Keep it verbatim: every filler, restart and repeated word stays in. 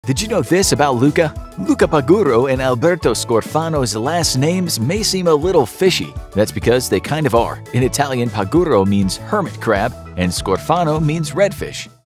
Did you know this about Luca? Luca Paguro and Alberto Scorfano's last names may seem a little fishy. That's because they kind of are. In Italian, Paguro means hermit crab and Scorfano means redfish.